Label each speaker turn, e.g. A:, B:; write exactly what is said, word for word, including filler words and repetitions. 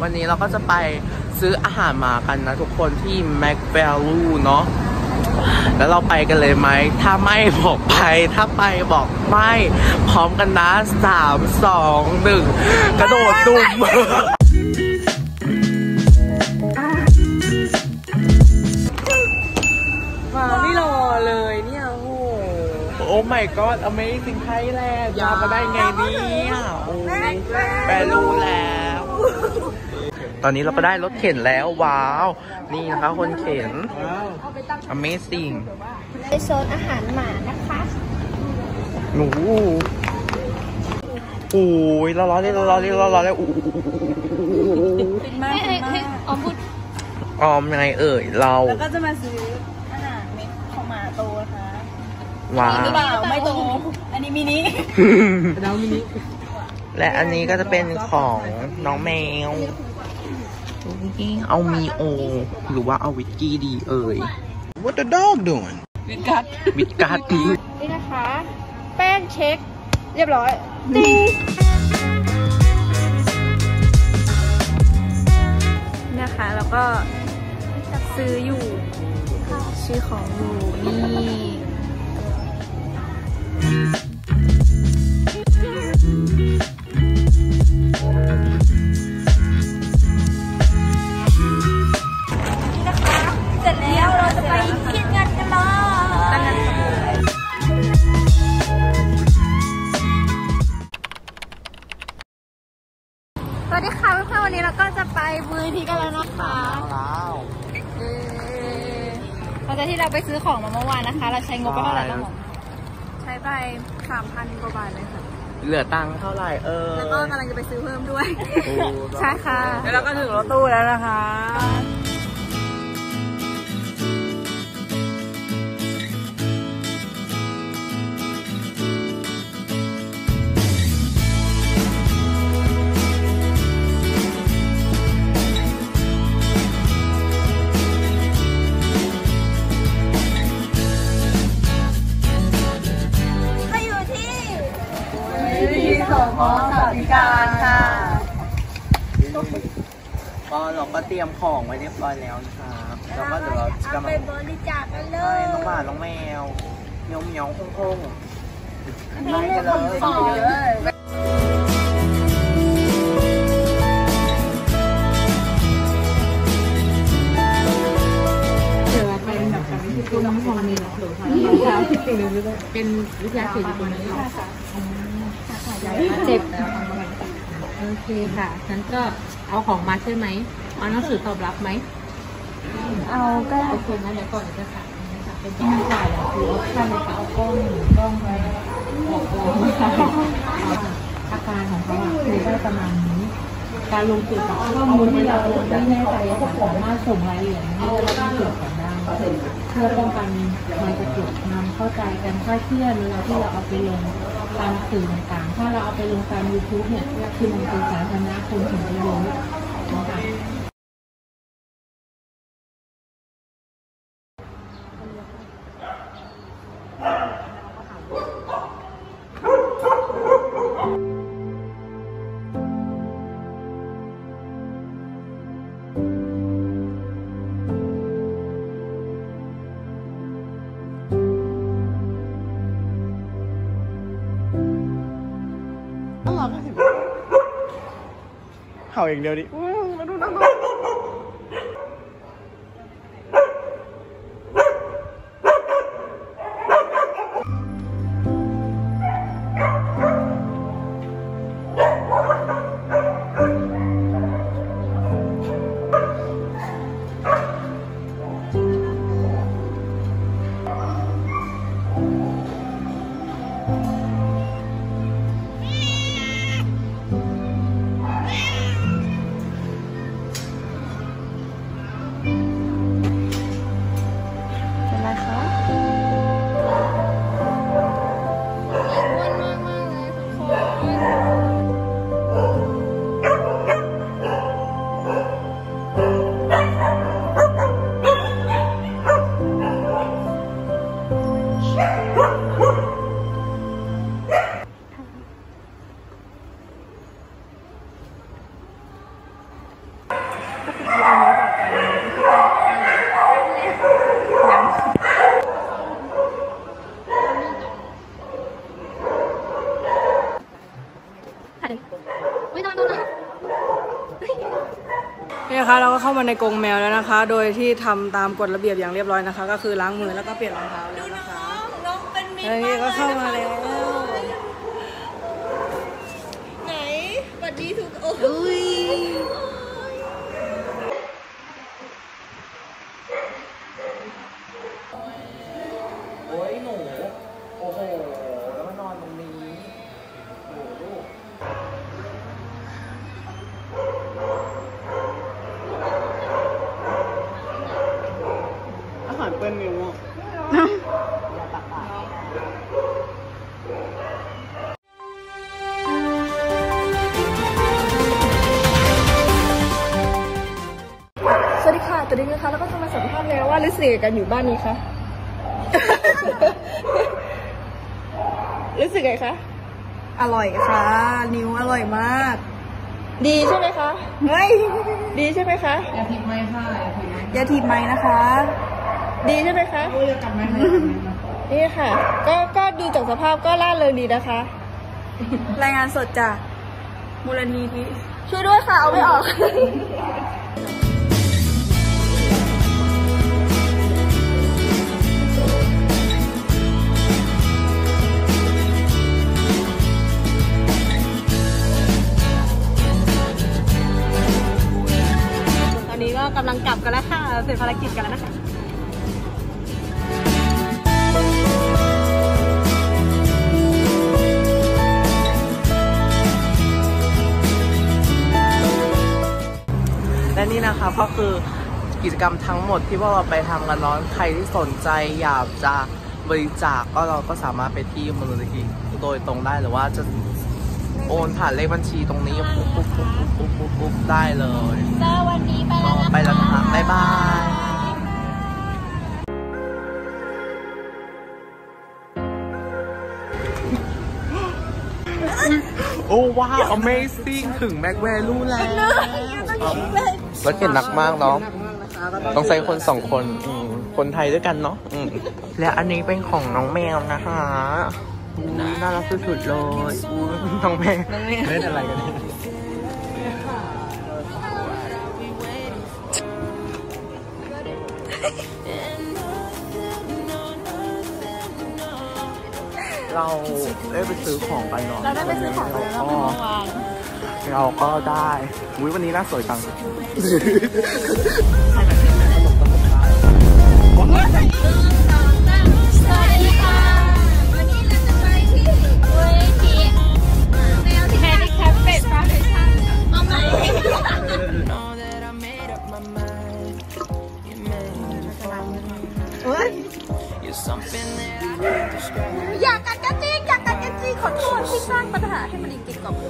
A: วันนี้เราก็จะไปซื้ออาหารมากันนะทุกคนที่แมคแวลูเนาะแล้วเราไปกันเลยไหมถ้าไม่บอกไปถ้าไปบอกไม่พร้อมกันนะสามสองหนึ่งกระโดดตุ่มมาไม่รอเลยเนี่ยโอ้โอ้ my god amazing Thailand มาก็ได้ไงเนี่ยโอ้แปลรู้แล้วตอนนี้เราก็ได้รถเข็นแล้วว้าวนี่นะคะคนเข็น amazing
B: ในโซนอาหารหมานะคะ
A: หนูโอ้ยร้อนๆเลยร้อนๆเลยร้อนๆเลย
B: เป็นมากเป็นมากออมพูด
A: ออมยังไงเอ่ยเรา
B: แล้วก็จะมาซื้ออาหารเม็ดของหมาโตนะคะ
A: ว้าว
B: หรือเปล่าไม่โตอันนี้มินิเรามินิ
A: และอันนี้ก็จะเป็นของน้องแมวเอามีโอหรือว่าเอาวิสกี้ดีเอ่ย What the dog doing
B: วิดกัด
A: วิดกัด
B: นี่นะคะแป้งเช็คเรียบร้อยดีนะคะแล้วก็ซื้ออยู่ซื้อของอยู่นี่เสร็จแล้วเราจะไปกินกันกันเลยสวัสดีค่ะเพื่อนๆวันนี้เราก็จะไปมูลนิธิกันแล้วนะคะหลังจากที่เราไปซื้อของมาเมื่อวานนะคะเราใช้งบไปเท่าไหร่แล้วผมใช้ไปสามพันกว่าบาทเลยค่ะ
A: เหลือตังค์เท่าไหร่เออ
B: แล้วก็กำลังจะไปซื้อเพิ่มด้วยใช่ค่ะ
A: แล้วเราก็ถึงรถตู้แล้วนะคะ
B: สวัสดิการค่ะ
A: ก็เราก็เตรียมของไว้เรียบร้อยแล้วนะครับแล้วก็เดี๋ยวเราจะมา
B: ไปบริจาคกันเลย
A: น้องหมาน้องแมวเมียวเมียวคงคงไปกันเลย
C: เดี๋ยวไปแบบการวิทยุน้ำพองมีหรอเป็นวิทยาศาสตร์อยู่ตรงนี้เจ็บโอเคค่ะฉันก็เอาของมาใช่ไหมเอาหนังสือตอบรับไหม
B: เอาก็
C: โอเคนะเดี๋ยวก่อนจะสั่งนะคะเป็นที่จ่ายแล้วคือค่าในการเอากล้องกล้องไปออกกล้องอาการของเขาคือได้ประมาณนี้การลงสื่อกับข้อมูลที่เราไม่แน่ใจก็สามารถส่งรายละเอียดให้เราได้ตรวจกันได้เพื่อป้องกันมันจะเกิดนำเข้าใจกันคลาดเคลื่อนเวลาที่เราเอาไปลงตามสื่อต่างๆถ้าเราเอาไปลงตาม ยูทูบ เนี่ยคือมันเป็นสาธารณะคนถึงจะรู้นะคะ
A: เห่าอย่างเดียวดิมาดูนะ
D: นี่นะคะเราก็เข้ามาในกรงแมวแล้วนะคะ โดยที่ทำตามกฎระเบียบอย่างเรียบร้อยนะคะ ก็คือล้างมือแล้วก็เปลี่ยนรองเท้าแล้วนะคะน้องเป็นมิตรมากเลยก็เข้ามาแล้วไหนสวัสดีทุกโอ้ย
A: โอ้ยหนูโอ้โหแล้วมานอนตรงนี้โอ้ลูกอาหารเปิ้ลมิวอ่ะอย่าตักปาก
D: สวัสดีค่ะตอนนี้นะคะเราก็จะมาสัมภาษณ์แล้วว่ารู้สึกกันอยู่บ้านนี้คะ รู้สึกไงคะอร่อยค่ะนิ้วอร่อยมากดีใช่ไหมคะเฮ้ยดีใช่ไหมคะอย่าถีบไม้ค่ะอย่าถีบไม้นะคะ ดีใช่ไหมคะอย่ากลับไม้นี่ค่ะก็ก็ดูจากสภาพก็ล่าเริงดีนะคะรายงานสดจากมูลนิธิช่วยด้วยค่ะเอาไม่ออกกำลังกลับกันแล้วค่ะเสร็จภารกิจกันแล้วนะคะ
A: และนี่นะคะก็คือกิจกรรมทั้งหมดที่พวกเราไปทำกันเนาะใครที่สนใจอยากจะบริจาคก็เราก็สามารถไปที่มูลนิธิโดยตรงได้หรือว่าจะโอนผ่านเลขบัญชีตรงนี้ปุ๊บปุ๊บปุ๊บปุ๊บปุ๊บปุ๊บได้เลย
B: เจอวันนี้ไปแล้วนะคะ
A: ไปแล้วนะคะบ๊ายบายโอ้ว้าว Amazing ถึงแม็กแวลูแล้วรถเข็นหนักมากเนาะต้องใส่คนสองคนคนไทยด้วยกันเนาะและอันนี้เป็นของน้องแมวนะคะน่ารักสุดๆเลยน้องแมวเล่นอะไรกันเนี่ยเราได้ไปซื้อของไปเนาะ
B: เราได้ไปซื้อของไปแล้วเมื่อวาน
A: เราก็ได้อุ้ยวันนี้น่าสวยจัง
B: สวัสดีค่ะวันนี้เราจะไปที่เวทีแมวที่แฮนดิแคปเป็ดฟาร์มชั่นเอาใหม่อยากกัดกระจิกอยากกัดกระจิกขอโทษที่สร้างปัญหาให้มันกินกับ